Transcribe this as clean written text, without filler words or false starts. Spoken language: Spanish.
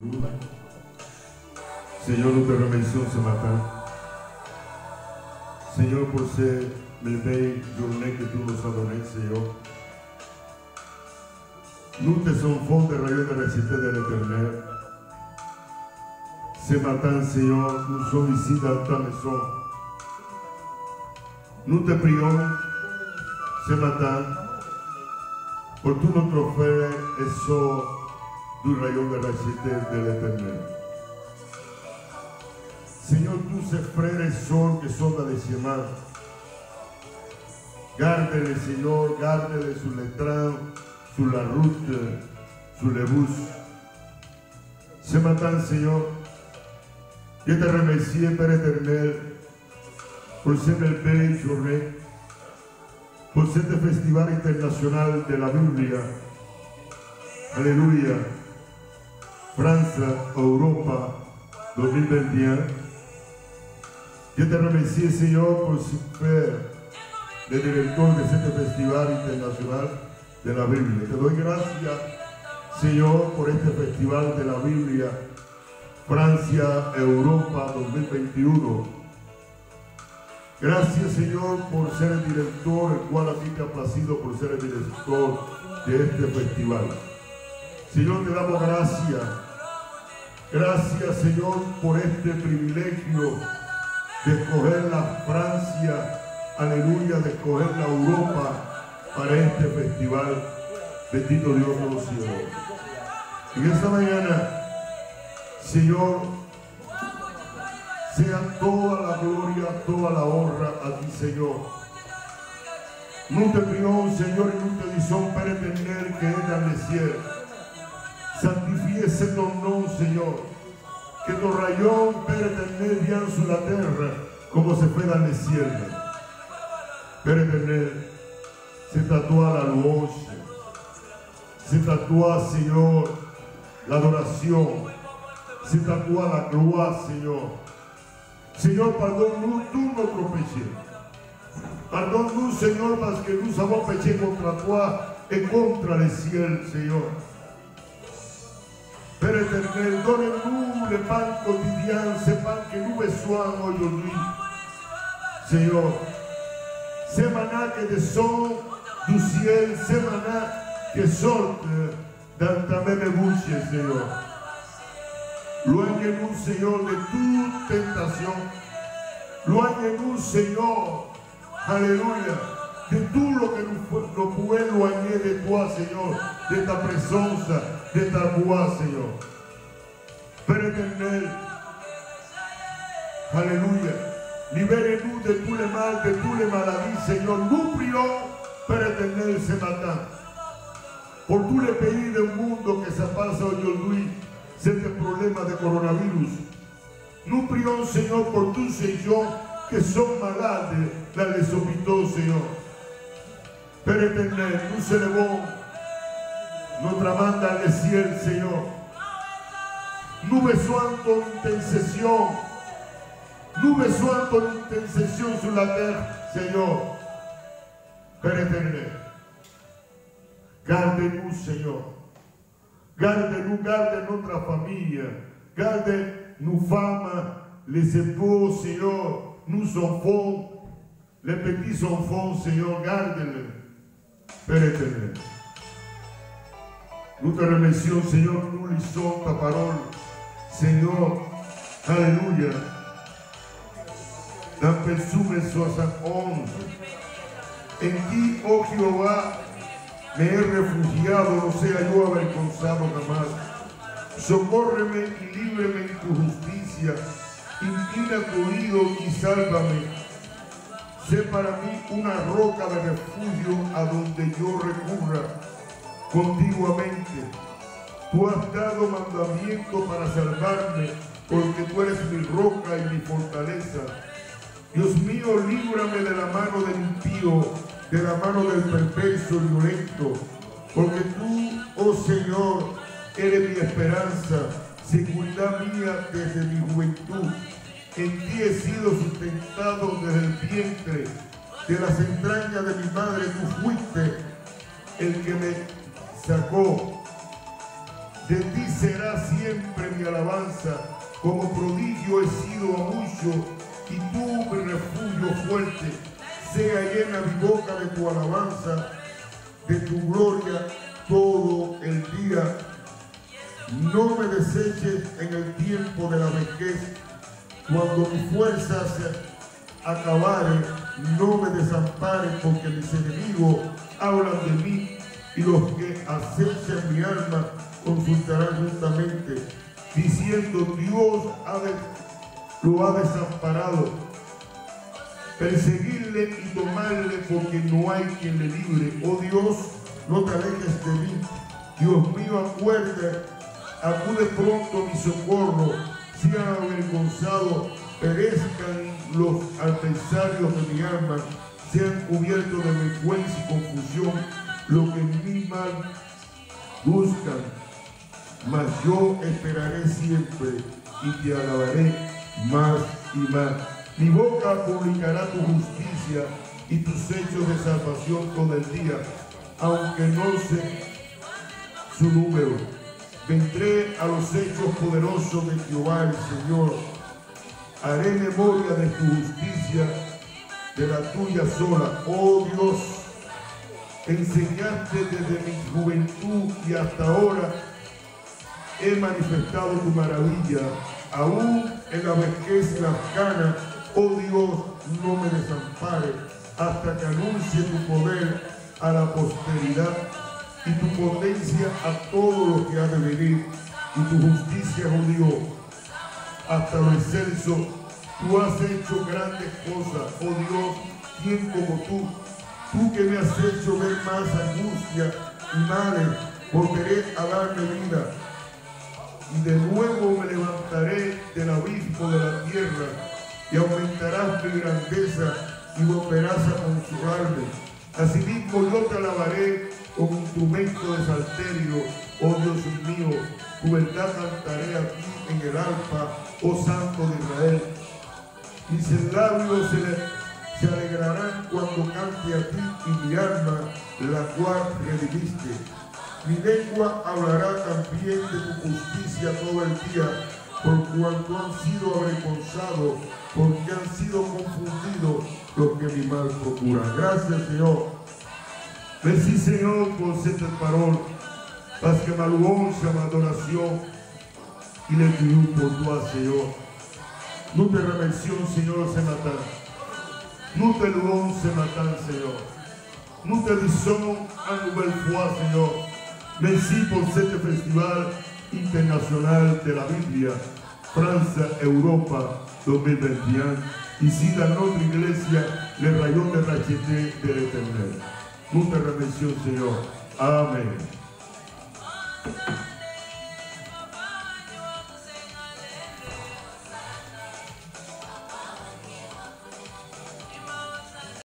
Seigneur, nous te remercions ce matin. Seigneur, pour ces merveilleuses journées que tu nous as données, Seigneur. Nous, tes enfants, des rayons de la cité de l'Éternel. Ce matin, Seigneur, nous sommes ici dans ta maison. Nous te prions ce matin pour tous nos frères et sœurs du rayon de la cité de l'Éternel. Seigneur, tous ces frères et sœurs qui sont dans les chemins, garde-les, Seigneur, garde-les sur les trains, sur la route, sur les bus. Ce matin, Seigneur, je te remercie, Père éternel, pour cette belle journée, pour ce festival international de la Bible. Alléluia. France, Europa 2021. Je te remercie, Seigneur, pour faire le directeur de ce festival international de la Bible. Te doy gracias, Señor, por este festival de la Biblia, Francia, Europa 2021. Gracias, Señor, por ser el director, el cual a ti te ha placido por ser el director de este festival. Señor, te damos gracias. Gracias, Señor, por este privilegio de escoger la Francia, aleluya, de escoger la Europa para este festival. Bendito Dios de los cielos. En esta mañana, Señor, sea toda la gloria, toda la honra a ti, Señor. Nous te prions, Seigneur, et nous te disons, Père éternel, que es dans le ciel. Sanctifie ton nom, Seigneur. Que ton royaume, Père éternel, vienne sur la terre comme se fait dans le ciel. Père éternel, c'est à toi la louange. C'est à toi, Seigneur, l'adoration. C'est à toi la gloire, Seigneur. Seigneur, pardonne-nous tous nos péchés. Pardonne-nous, Seigneur, parce que nous avons péché contre toi et contre le ciel, Seigneur. Père éternel, donne-nous le pain quotidien, ce pain que nous besoin aujourd'hui. Seigneur, ce manas qui descend du ciel, ce manas qui sort dans ta même bouche, Seigneur. Loigne-nous, Seigneur, de toute tentation. Loigne-nous, Seigneur, alléluia, de tout ce que nous pouvons éloigner de toi, Seigneur, de ta présence, de ta voix, Seigneur. Père éternel, alléluia, libérez-nous de tous les mal, de toutes les maladies, Seigneur. Nous prions, Père éternel, ce matin, pour tous les pays du monde que ça passe aujourd'hui, ce problème de coronavirus. Nous prions, Seigneur, pour tous ces gens qui sont malades dans les hôpitaux, Seigneur. Père éternel, nous élevons notre main dans le ciel, Seigneur. Nous besoin de ton intercession. Nous besoin de ton intercession sur la terre, Seigneur. Père éternel, garde-nous, Seigneur. Garde-nous, garde notre famille. Garde nos femmes, les époux, Seigneur. Nos enfants, les petits enfants, Seigneur, garde-les. Père éternel. Nous te remercions, Seigneur, nous lisons ta parole. Seigneur, alléluia. Dans Psalme 71, en ti, oh Jehová, me he refugiado, no sea yo avergonzado jamás. Socórreme y líbreme en tu justicia. Inclina tu oído y sálvame. Sé para mí una roca de refugio a donde yo recurra continuamente. Tú has dado mandamiento para salvarme, porque tú eres mi roca y mi fortaleza. Dios mío, líbrame de la mano del impío, de la mano del perverso y violento, porque tú, oh Señor, eres mi esperanza, seguridad mía desde mi juventud. En ti he sido sustentado desde el vientre, de las entrañas de mi madre tú fuiste el que me sacó De ti será siempre mi alabanza, como prodigio he sido a muchos, y tú mi refugio fuerte. Sea llena mi boca de tu alabanza, de tu gloria todo el día. No me deseches en el tiempo de la vejez, cuando mi fuerza se acabare, no me desampares, porque mis enemigos hablan de mí, y los que acechan mi alma consultarán juntamente, diciendo: Dios lo ha desamparado. Perseguirle y tomarle, porque no hay quien le libre. Oh Dios, no te alejes de mí. Dios mío, acude pronto mi socorro. Sean avergonzados, perezcan los adversarios de mi alma, sean cubiertos de vergüenza y confusión lo que en mi mal buscan. Mas yo esperaré siempre y te alabaré más y más. Mi boca publicará tu justicia y tus hechos de salvación todo el día, aunque no sé su número. Vendré a los hechos poderosos de Jehová el Señor. Haré memoria de tu justicia, de la tuya sola. Oh Dios, enseñaste desde mi juventud y hasta ahora he manifestado tu maravilla. Aún en la vejez y las canas, oh Dios, no me desampares hasta que anuncie tu poder a la posteridad y tu potencia a todo lo que ha de venir, y tu justicia, oh Dios, hasta lo excelso. Tú has hecho grandes cosas, oh Dios, ¿quién como tú? Tú que me has hecho ver más angustia y males, volveré a darme vida, y de nuevo me levantaré del abismo de la tierra, y aumentarás mi grandeza y volverás a consolarme. Asimismo yo te alabaré con instrumento de salterio, oh Dios mío, tu verdad cantaré a ti en el arpa, oh Santo de Israel. Mis labios se alegrarán cuando cante a ti, y mi alma, la cual redimiste. Mi lengua hablará también de tu justicia todo el día, por cuanto han sido avergonzados, porque han sido confundidos los que mi mal procuran. Gracias, Señor. Merci, Seigneur, pour cette parole, parce que ma louange, ma adoration, il est toujours pour toi, Seigneur. Nous te remercions, Seigneur, ce matin. Nous te louons ce matin, Seigneur. Nous te disons une nouvelle fois, Seigneur, merci pour ce festival international de la Biblia, France-Europa 2021, ici dans notre iglesia, le rayon de racheté de l'Éternel. Nous te remercions, Seigneur. Amen.